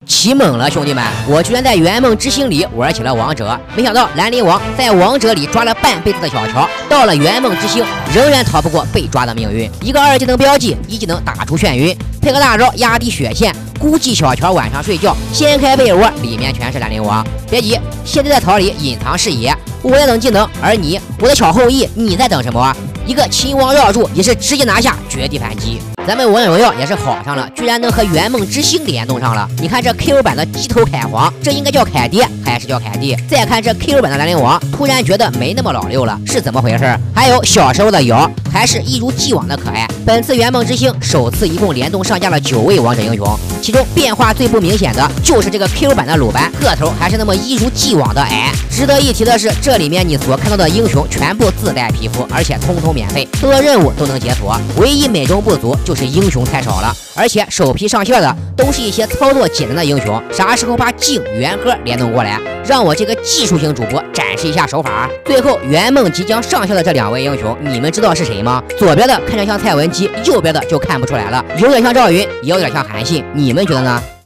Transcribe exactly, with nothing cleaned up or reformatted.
起猛了，兄弟们！我居然在圆梦之星里玩起了王者，没想到兰陵王在王者里抓了半辈子的小乔，到了圆梦之星仍然逃不过被抓的命运。一个二技能标记，一技能打出眩晕，配合大招压低血线。估计小乔晚上睡觉掀开被窝，里面全是兰陵王。别急，现在在草里隐藏视野，我在等技能，而你，我的小后羿，你在等什么？一个秦王绕柱也是直接拿下，绝地反击。咱们王者荣耀也是好上了，居然能和圆梦之星联动上了。你看这 Q 版的鸡头凯皇，这应该叫凯爹还是叫凯蒂？再看这 Q 版的兰陵王，突然觉得没那么老六了，是怎么回事？还有小时候的瑶，还是一如既往的可爱。本次圆梦之星首次一共联动上架了九位王者英雄，其中变化最不明显的就是这个 Q 版的鲁班，个头还是那么一如既往的矮。值得一提的是，这里面你所看到的英雄全部自带皮肤，而且通通免费，所有任务都能解锁。唯一美中不足就是英雄太少了，而且首批上线的都是一些操作简单的英雄，啥时候把镜、元歌联动过来，让我这个技术型主播展示一下手法。最后圆梦即将上线的这两位英雄，你们知道是谁吗？左边的看着像蔡文姬，右边的就看不出来了，有点像赵云，也有点像韩信，你们觉得呢？